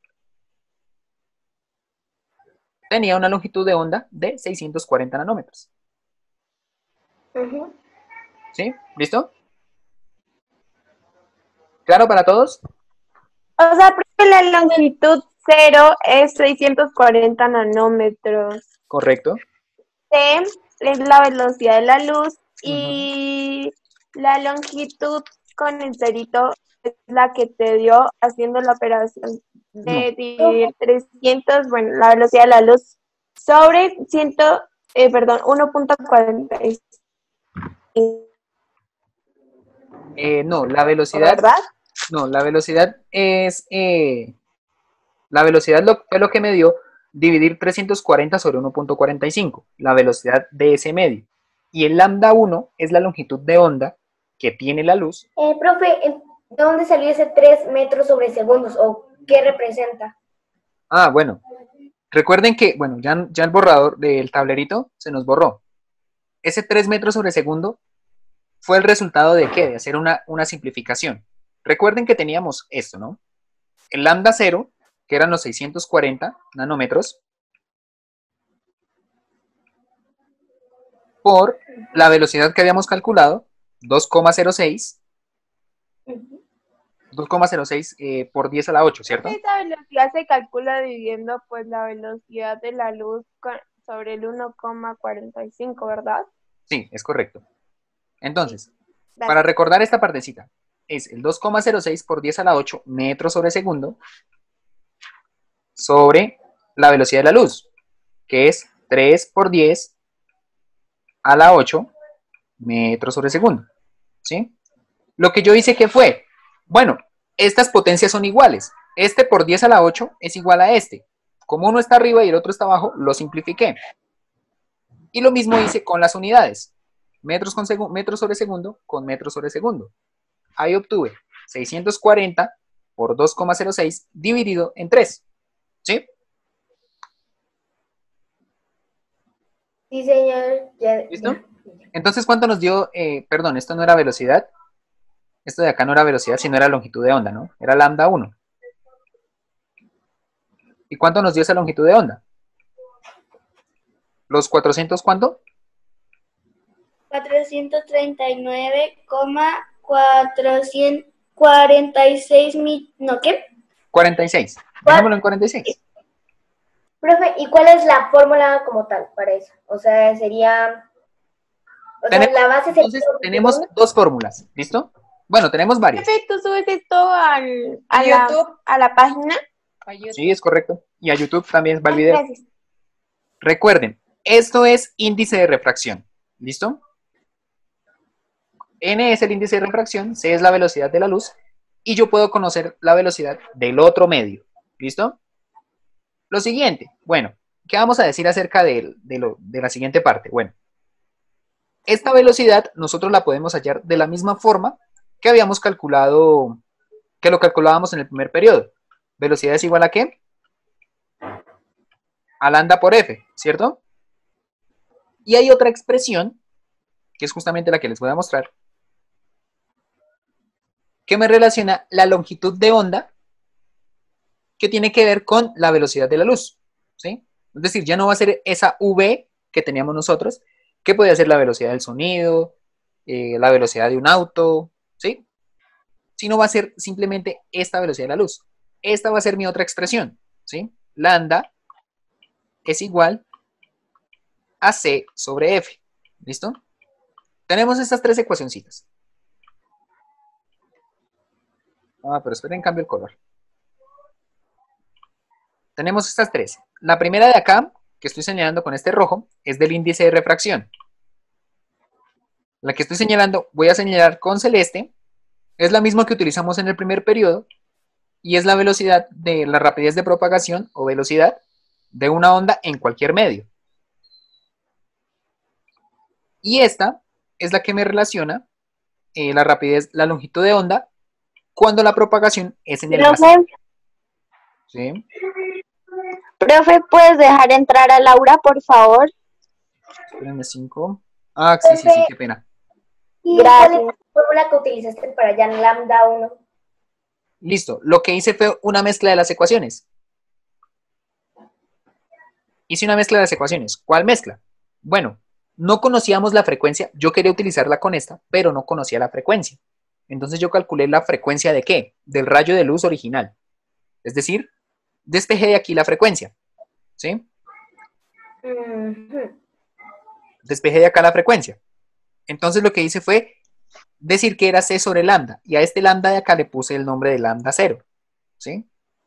Tenía una longitud de onda de seiscientos cuarenta nanómetros. Uh-huh. ¿Sí? ¿Listo? ¿Claro para todos? O sea, porque la longitud cero es seiscientos cuarenta nanómetros. Correcto. C es la velocidad de la luz Uh-huh. y la longitud con el cerito es la que te dio haciendo la operación de No. dividir trescientos, bueno, la velocidad de la luz sobre cien, eh, perdón, uno punto cuarenta y cinco. Eh, no, la velocidad... ¿Verdad? No, la velocidad es... Eh, la velocidad lo, fue lo que me dio dividir trescientos cuarenta sobre uno punto cuarenta y cinco, la velocidad de ese medio. Y el lambda uno es la longitud de onda que tiene la luz. Eh, profe, ¿de dónde salió ese tres metros sobre segundos? ¿O qué representa? Ah, bueno. Recuerden que, bueno, ya, ya el borrador del tablerito se nos borró. Ese tres metros sobre segundo fue el resultado de ¿qué? De hacer una, una simplificación. Recuerden que teníamos esto, ¿no? El lambda cero, que eran los seiscientos cuarenta nanómetros, por la velocidad que habíamos calculado, dos coma cero seis, dos coma cero seis eh, por diez a la ocho, ¿cierto? Esa velocidad se calcula dividiendo pues la velocidad de la luz con- sobre el uno coma cuarenta y cinco, ¿verdad? Sí, es correcto. Entonces, Dale. para recordar esta partecita, es el dos coma cero seis por diez a la ocho metros sobre segundo sobre la velocidad de la luz, que es tres por diez a la ocho metros sobre segundo, ¿sí? Lo que yo hice que fue, bueno, estas potencias son iguales. Este por diez a la ocho es igual a este. Como uno está arriba y el otro está abajo, lo simplifiqué. Y lo mismo hice con las unidades. Metros, con segu- metros sobre segundo con metros sobre segundo. Ahí obtuve seiscientos cuarenta por dos coma cero seis dividido en tres. ¿Sí? Sí, señor. Ya, ¿Listo? ya. Entonces, ¿cuánto nos dio? Eh, perdón, esto no era velocidad. Esto de acá no era velocidad, sino era longitud de onda, ¿no? Era lambda uno. ¿Y cuánto nos dio esa longitud de onda? ¿Los cuatrocientos cuánto? cuatrocientos treinta y nueve coma cuatrocientos cuarenta y seis mil, ¿no qué? cuarenta y seis. Dejémoslo en cuarenta y seis. Profe, ¿y cuál es la fórmula como tal para eso? O sea, sería... O sea, Tenemos- la base sería... Entonces, tenemos dos fórmulas, ¿listo? Bueno, tenemos varias. Jefe, ¿tú subes esto al, a, ¿A la, YouTube? a la página? Sí, es correcto. Y a YouTube también va el Ah, video. gracias. Recuerden, esto es índice de refracción, ¿listo? N es el índice de refracción, C es la velocidad de la luz, y yo puedo conocer la velocidad del otro medio, ¿listo? Lo siguiente, bueno, ¿qué vamos a decir acerca de, de, lo, de la siguiente parte? Bueno, esta velocidad nosotros la podemos hallar de la misma forma que habíamos calculado, que lo calculábamos en el primer periodo. ¿Velocidad es igual a qué? A lambda por F, ¿cierto? Y hay otra expresión, que es justamente la que les voy a mostrar, que me relaciona la longitud de onda que tiene que ver con la velocidad de la luz, ¿sí? Es decir, ya no va a ser esa V que teníamos nosotros, que podía ser la velocidad del sonido, eh, la velocidad de un auto, ¿sí? Sino va a ser simplemente esta velocidad de la luz. Esta va a ser mi otra expresión, ¿sí? Lambda es igual a C sobre F, ¿listo? Tenemos estas tres ecuacioncitas. Ah, pero esperen, cambio el color. Tenemos estas tres. La primera de acá, que estoy señalando con este rojo, es del índice de refracción. La que estoy señalando, voy a señalar con celeste, es la misma que utilizamos en el primer periodo, y es la velocidad de la rapidez de propagación o velocidad de una onda en cualquier medio. Y esta es la que me relaciona eh, la rapidez, la longitud de onda, cuando la propagación es en el vacío. Profe, ¿Sí? profe, ¿puedes dejar entrar a Laura, por favor? Espérenme cinco. Ah, sí, sí, sí, qué pena. ¿Y cuál es la fórmula que utilizaste para ya lambda uno? Listo. Lo que hice fue una mezcla de las ecuaciones. Hice una mezcla de las ecuaciones. ¿Cuál mezcla? Bueno, no conocíamos la frecuencia. Yo quería utilizarla con esta, pero no conocía la frecuencia. Entonces yo calculé la frecuencia de ¿qué? Del rayo de luz original. Es decir, despejé de aquí la frecuencia. ¿Sí? Uh-huh. Despejé de acá la frecuencia. Entonces lo que hice fue decir que era C sobre lambda. Y a este lambda de acá le puse el nombre de lambda cero. ¿Sí?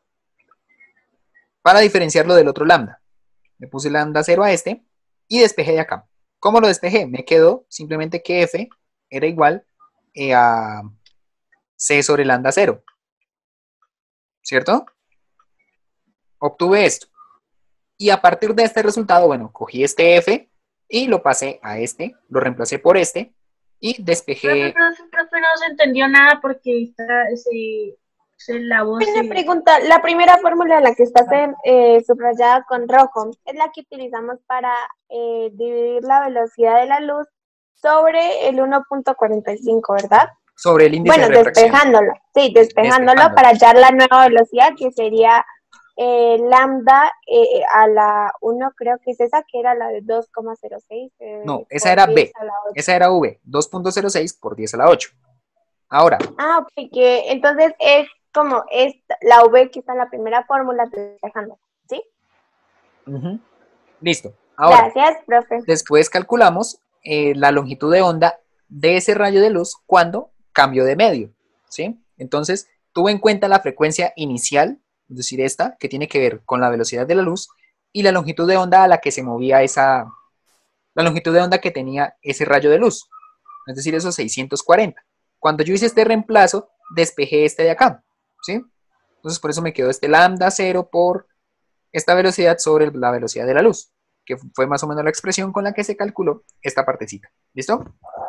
Para diferenciarlo del otro lambda. Le puse lambda cero a este y despejé de acá. ¿Cómo lo despejé? Me quedó simplemente que F era igual eh, a C sobre lambda cero. ¿Cierto? Obtuve esto. Y a partir de este resultado, bueno, cogí este F y lo pasé a este, lo reemplacé por este y despejé. Profe, profe, profe, no se entendió nada porque está ese, ese la voz. Una pregunta, la primera fórmula, la que está eh, subrayada con rojo, es la que utilizamos para eh, dividir la velocidad de la luz sobre el uno punto cuarenta y cinco, ¿verdad? Sobre el índice bueno, de refracción. despejándolo, sí, despejándolo, despejándolo para hallar la nueva velocidad, que sería eh, lambda eh, a la uno, creo que es esa, que era la de dos coma cero seis. Eh, no, esa era B, esa era V, dos punto cero seis por diez a la ocho. Ahora. Ah, ok, que entonces es como esta, la V que está en la primera fórmula, despejando, ¿sí? Uh-huh. Listo. Ahora, gracias, profe. Después calculamos eh, la longitud de onda de ese rayo de luz cuando cambió de medio, ¿sí? Entonces, tuve en cuenta la frecuencia inicial, es decir, esta, que tiene que ver con la velocidad de la luz, y la longitud de onda a la que se movía esa, la longitud de onda que tenía ese rayo de luz, es decir, esos seiscientos cuarenta. Cuando yo hice este reemplazo, despejé este de acá, ¿sí? Entonces, por eso me quedó este lambda cero por esta velocidad sobre la velocidad de la luz, que fue más o menos la expresión con la que se calculó esta partecita. ¿Listo?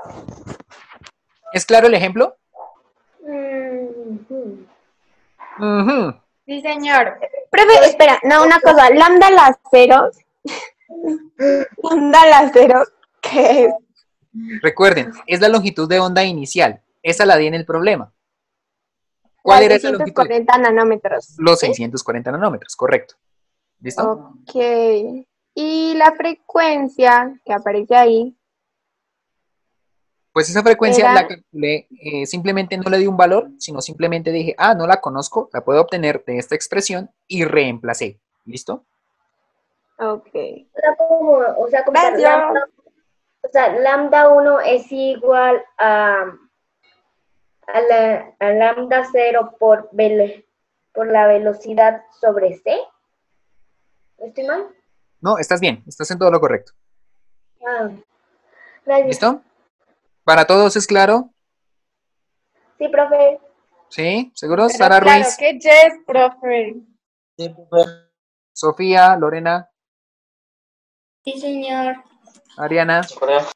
¿Es claro el ejemplo? Uh-huh. Uh-huh. Sí, señor. Profe, espera, no, una cosa, lambda la cero, lambda la cero, ¿qué es? Recuerden, es la longitud de onda inicial. Esa la di en el problema. ¿Cuál era esa longitud? seiscientos cuarenta nanómetros. Los ¿sí? seiscientos cuarenta nanómetros, correcto. ¿Listo? Ok. Y la frecuencia que aparece ahí. Pues esa frecuencia era... la calculé, eh, simplemente no le di un valor, sino simplemente dije, ah, no la conozco, la puedo obtener de esta expresión y reemplacé. ¿Listo? Ok. O sea, como, o sea, como lambda, o sea, lambda uno es igual a, a, la, a lambda cero por, vele, por la velocidad sobre C. ¿Estoy mal? No, estás bien, estás en todo lo correcto. Ah, gracias. ¿Listo? ¿Para todos es claro? Sí, profe. ¿Sí? ¿Seguros? Pero Sara claro, Ruiz. que yes, profe. Sí, profe. Sofía, Lorena. Sí, señor. Ariana. Sí, profe.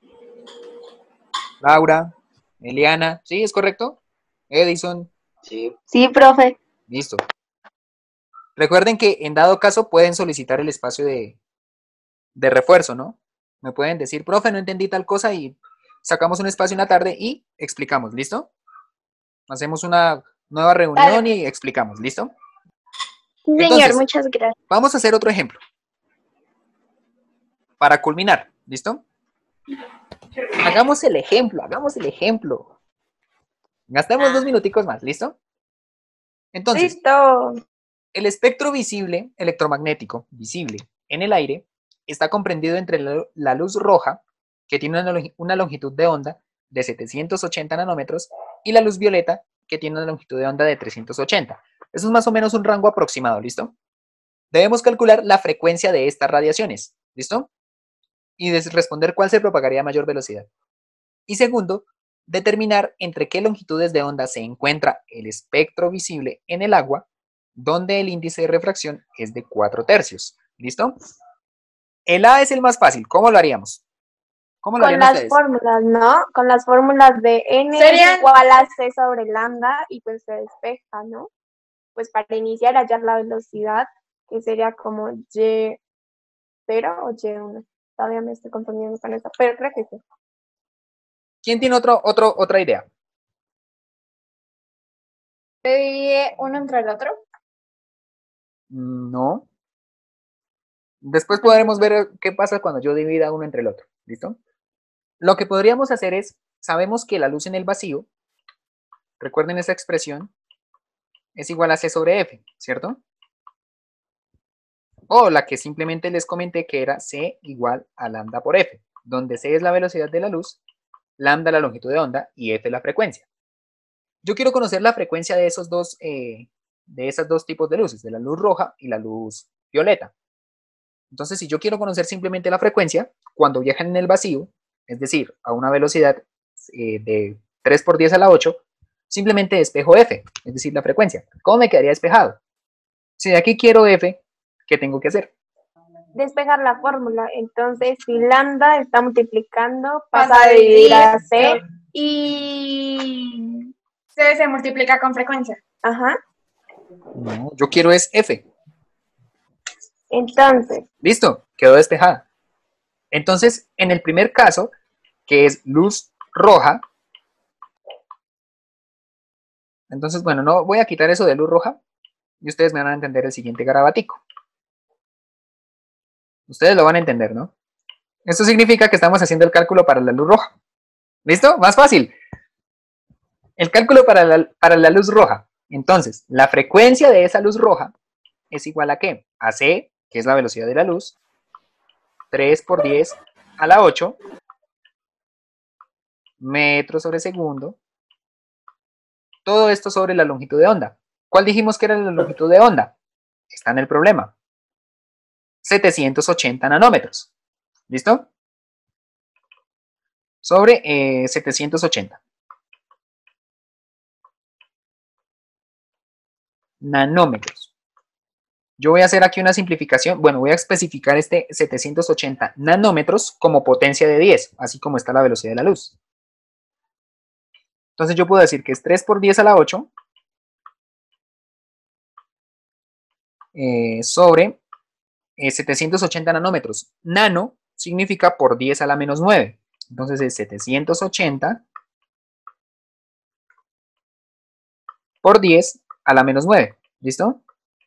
Laura. Eliana. ¿Sí? ¿Es correcto? Edison. Sí. Sí, profe. Listo. Recuerden que en dado caso pueden solicitar el espacio de, de refuerzo, ¿no? Me pueden decir, profe, no entendí tal cosa y sacamos un espacio en la tarde y explicamos, ¿listo? Hacemos una nueva reunión Dale. Y explicamos, ¿listo? Sí, señor, entonces, muchas gracias. Vamos a hacer otro ejemplo. Para culminar, ¿listo? Hagamos el ejemplo, hagamos el ejemplo. Gastemos dos minuticos más, ¿listo? Entonces, ¡listo! El espectro visible electromagnético, visible en el aire, está comprendido entre la luz roja, que tiene una longitud de onda de setecientos ochenta nanómetros, y la luz violeta, que tiene una longitud de onda de trescientos ochenta. Eso es más o menos un rango aproximado, ¿listo? Debemos calcular la frecuencia de estas radiaciones, ¿listo? Y responder cuál se propagaría a mayor velocidad. Y segundo, determinar entre qué longitudes de onda se encuentra el espectro visible en el agua, donde el índice de refracción es de cuatro tercios. ¿Listo? El A es el más fácil. ¿Cómo lo haríamos? ¿Cómo lo Con harían las ustedes? fórmulas, ¿no? Con las fórmulas de N ¿Serían? igual a C sobre lambda y pues se despeja, ¿no? Pues para iniciar hallar la velocidad, que sería como Y cero o Y uno. todavía me estoy confundiendo con eso, pero creo que sí. ¿Quién tiene otro, otro, otra idea? ¿Se divide uno entre el otro? No. Después podremos ver qué pasa cuando yo divida uno entre el otro. ¿Listo? Lo que podríamos hacer es, sabemos que la luz en el vacío, recuerden esa expresión, es igual a C sobre F, ¿cierto? O la que simplemente les comenté que era C igual a lambda por F, donde C es la velocidad de la luz, lambda la longitud de onda y F la frecuencia. Yo quiero conocer la frecuencia de esos dos, eh, de esos dos tipos de luces, de la luz roja y la luz violeta. Entonces, si yo quiero conocer simplemente la frecuencia, cuando viajan en el vacío, es decir, a una velocidad eh, de tres por diez a la ocho, simplemente despejo F, es decir, la frecuencia. ¿Cómo me quedaría despejado? Si de aquí quiero F, ¿qué tengo que hacer? Despejar la fórmula. Entonces, si lambda está multiplicando, pasa a dividir a C. Y C se multiplica con frecuencia. Ajá. No, yo quiero es F. Entonces. Listo, quedó despejada. Entonces, en el primer caso, que es luz roja, entonces, bueno, no voy a quitar eso de luz roja y ustedes me van a entender el siguiente garabatico. Ustedes lo van a entender, ¿no? Esto significa que estamos haciendo el cálculo para la luz roja. ¿Listo? Más fácil. El cálculo para la, para la luz roja. Entonces, la frecuencia de esa luz roja es igual a ¿qué? A C, que es la velocidad de la luz, tres por diez a la ocho metros sobre segundo. Todo esto sobre la longitud de onda. ¿Cuál dijimos que era la longitud de onda? Está en el problema. setecientos ochenta nanómetros. ¿Listo? Sobre eh, setecientos ochenta. Nanómetros. Yo voy a hacer aquí una simplificación. Bueno, voy a especificar este setecientos ochenta nanómetros como potencia de diez, así como está la velocidad de la luz. Entonces yo puedo decir que es tres por diez a la ocho eh, sobre eh, setecientos ochenta nanómetros. Nano significa por diez a la menos nueve. Entonces es setecientos ochenta por diez a la menos nueve. ¿Listo?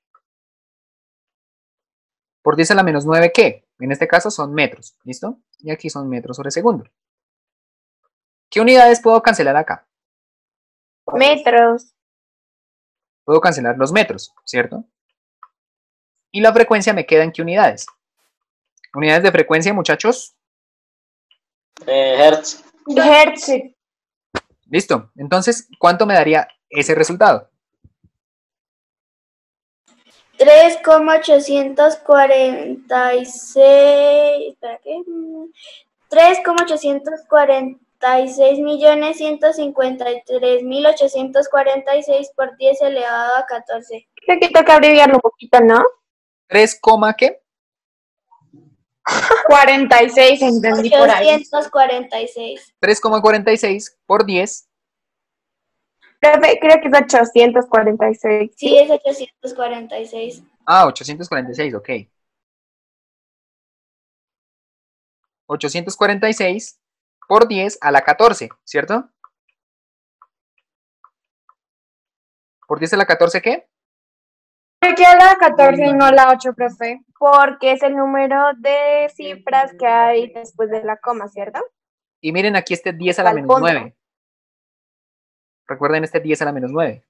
Por diez a la menos nueve, ¿qué? En este caso son metros. ¿Listo? Y aquí son metros sobre segundo. ¿Qué unidades puedo cancelar acá? Metros. Puedo cancelar los metros, ¿cierto? Y la frecuencia me queda en qué unidades. Unidades de frecuencia, muchachos. Eh, hertz. Hertz. Listo. Entonces, ¿cuánto me daría ese resultado? tres coma ochocientos cuarenta y seis, ¿para qué? tres coma ochocientos cuarenta y seis millones ciento cincuenta y tres mil ochocientos cuarenta y seis por diez elevado a catorce. Creo que toca abreviarlo un poquito, ¿no? tres, ¿qué? cuarenta y seis, entendí por ahí. ochocientos cuarenta y seis. tres coma cuarenta y seis por diez. Profe, creo que es ochocientos cuarenta y seis. Sí, es ochocientos cuarenta y seis. Ah, ochocientos cuarenta y seis, ok. ochocientos cuarenta y seis por diez a la catorce, ¿cierto? ¿Por diez a la catorce qué? ¿Por qué a la catorce y no la ocho, profe? Porque es el número de cifras que hay después de la coma, ¿cierto? Y miren aquí este diez a la Al menos punto. nueve. Recuerden este diez a la menos nueve.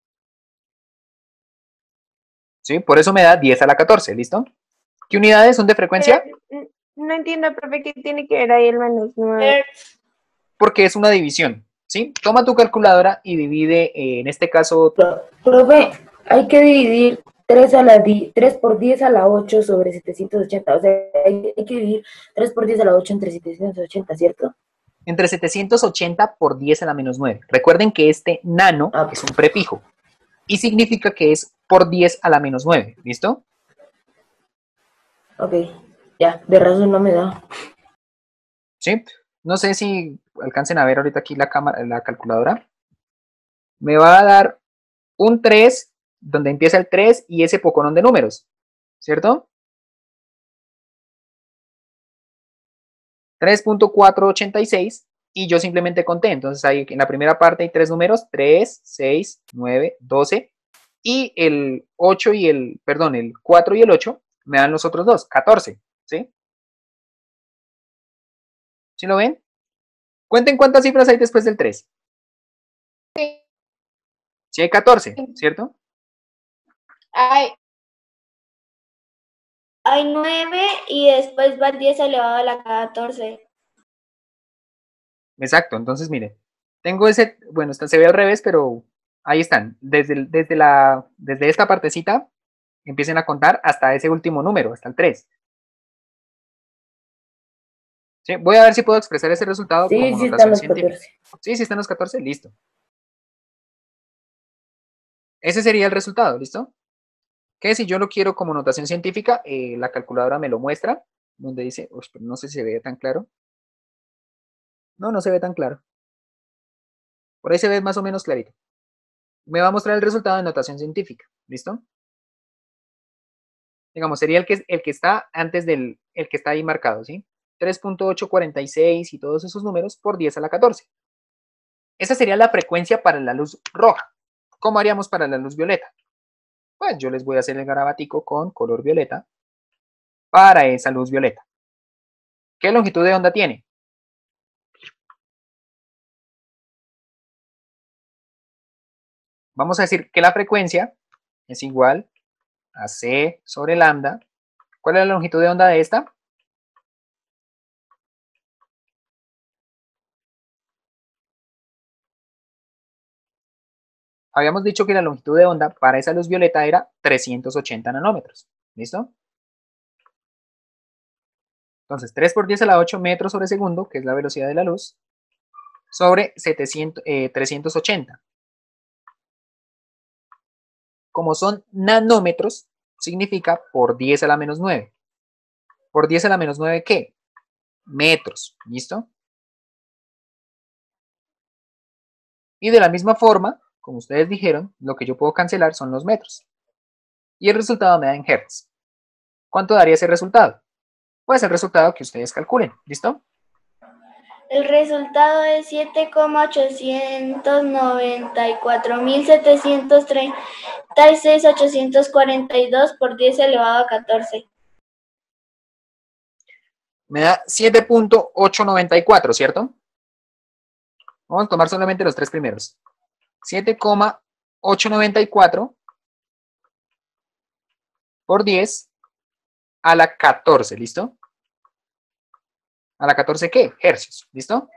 ¿Sí? Por eso me da diez a la catorce, ¿listo? ¿Qué unidades son de frecuencia? Pero, no entiendo, profe, ¿qué tiene que ver ahí el menos nueve? Porque es una división, ¿sí? Toma tu calculadora y divide, eh, en este caso... Pro- Profe, hay que dividir tres, a la di- tres por diez a la ocho sobre setecientos ochenta. O sea, hay, hay que dividir tres por diez a la ocho entre setecientos ochenta, ¿cierto? Entre setecientos ochenta por diez a la menos nueve. Recuerden que este nano Ah. es un prefijo y significa que es por diez a la menos nueve, ¿listo? Ok, ya, de razón no me da. ¿Sí? No sé si alcancen a ver ahorita aquí la cámara, la calculadora. Me va a dar un tres, donde empieza el tres y ese poconón de números, ¿cierto? tres punto cuatrocientos ochenta y seis y yo simplemente conté. Entonces ahí en la primera parte hay tres números, tres, seis, nueve, doce y el ocho y el, perdón, el cuatro y el ocho me dan los otros dos, catorce, ¿sí? ¿Sí lo ven? Cuenten cuántas cifras hay después del tres. Sí. Sí hay catorce, ¿cierto? Ay, Hay nueve y después va el diez elevado a la catorce. Exacto, entonces miren, tengo ese, bueno, esta se ve al revés, pero ahí están. Desde, el- desde, la, desde esta partecita empiecen a contar hasta ese último número, hasta el tres. ¿Sí? Voy a ver si puedo expresar ese resultado Sí, como sí están notación los científica. catorce. Sí, sí están los catorce, listo. Ese sería el resultado, ¿listo? Que si yo lo quiero como notación científica, eh, la calculadora me lo muestra, donde dice, uy, pero no sé si se ve tan claro. No, no se ve tan claro. Por ahí se ve más o menos clarito. Me va a mostrar el resultado de notación científica, ¿listo? Digamos, sería el que, el que está antes del, el que está ahí marcado, ¿sí? tres punto ochocientos cuarenta y seis y todos esos números por diez a la catorce. Esa sería la frecuencia para la luz roja. ¿Cómo haríamos para la luz violeta? Pues yo les voy a hacer el garabatico con color violeta para esa luz violeta. ¿Qué longitud de onda tiene? Vamos a decir que la frecuencia es igual a C sobre lambda. ¿Cuál es la longitud de onda de esta? Habíamos dicho que la longitud de onda para esa luz violeta era trescientos ochenta nanómetros. ¿Listo? Entonces, tres por diez a la ocho metros sobre segundo, que es la velocidad de la luz, sobre setecientos, eh, trescientos ochenta. Como son nanómetros, significa por diez a la menos nueve. ¿Por diez a la menos nueve qué? Metros. ¿Listo? Y de la misma forma, como ustedes dijeron, lo que yo puedo cancelar son los metros. Y el resultado me da en hertz. ¿Cuánto daría ese resultado? Pues el resultado que ustedes calculen. ¿Listo? El resultado es siete coma ochocientos noventa y cuatro mil setecientos treinta y seis mil ochocientos cuarenta y dos por diez elevado a catorce. Me da siete punto ochocientos noventa y cuatro, ¿cierto? Vamos a tomar solamente los tres primeros. siete coma ochocientos noventa y cuatro por diez a la catorce, ¿listo? ¿A la catorce qué? Hercios, ¿listo?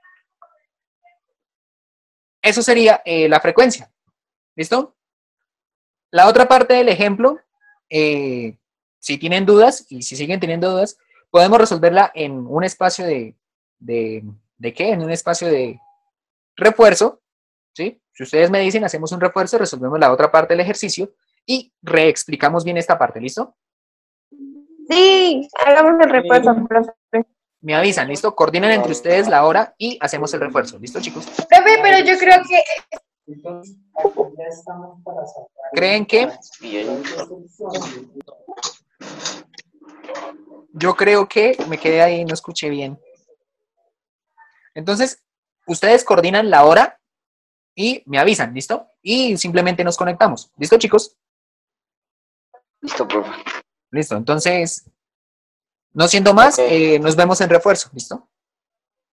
Eso sería eh, la frecuencia, ¿listo? La otra parte del ejemplo, eh, si tienen dudas y si siguen teniendo dudas, podemos resolverla en un espacio de, de, ¿de qué? En un espacio de refuerzo, ¿sí? Si ustedes me dicen, hacemos un refuerzo, resolvemos la otra parte del ejercicio y reexplicamos bien esta parte, ¿listo? sí, hagamos el refuerzo, profe. Me avisan, ¿listo? Coordinan entre ustedes la hora y hacemos el refuerzo, ¿listo, chicos? Profe, pero yo creo que ¿Creen que? Bien. Yo creo que me quedé ahí y no escuché bien. Entonces, ustedes coordinan la hora y me avisan, ¿listo? Y simplemente nos conectamos. ¿Listo, chicos? Listo, profe. Listo, entonces, no siendo más, Ok. eh, nos vemos en refuerzo, ¿listo?